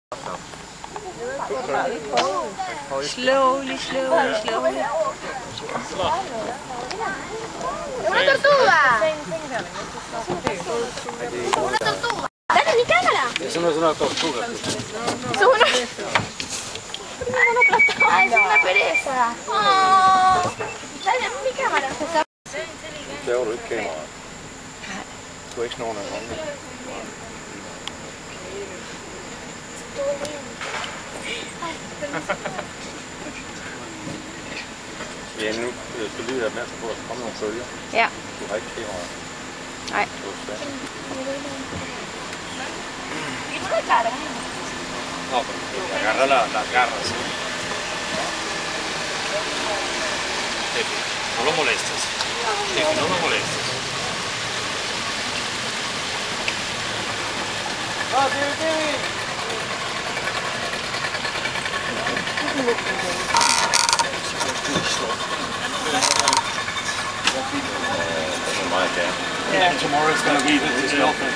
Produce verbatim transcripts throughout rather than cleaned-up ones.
Slowly, slowly, slowly. ¡Una tortuga! ¡Una tortuga! ¡Dale mi cámara! Eso no es una tortuga. ¡Es una... ¡Ay, es una pereza! Oh. ¡Dale mi cámara! Det er jo ikke kamera. Du er ikke nogen af hånden. Vi er nu skal lige være opmærksom på, at der kommer nogle følger. Ja. Du har ikke kamera. Nej. No, porque agarra la, las garras. Pepe, no lo molestes. Pepe, no lo molestes. ¡Ah, Timmy, Timmy! Yeah, tomorrow's going to be the elephant.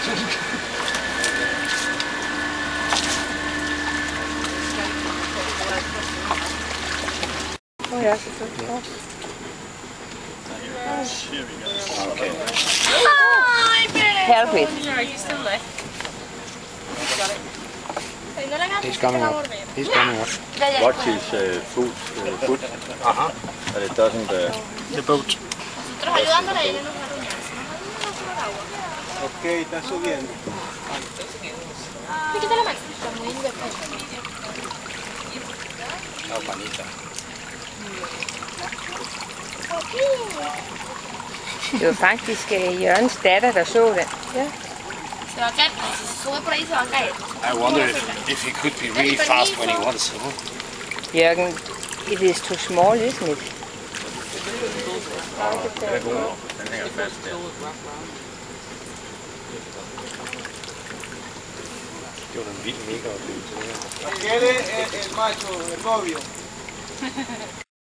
Oh, yeah, it's Okay. Help it. He's coming up. He's coming up. Watch his uh, foot. Uh, foot. Uh-huh. But it doesn't. Uh, the boat. Ok, está subiendo. Me quita la mano. Está muy no, panita. Det var faktisk Jørgens datter, der så den. Ja. Se va a caer, si se sube por ahí se va a caer. I wonder if, if he could be really fast when he wants to. Jørgen, it is too small, isn't it? Den er god. Den hænger fast der. Det var en vild mega oplevelse. ¿Quiere el macho, el novio?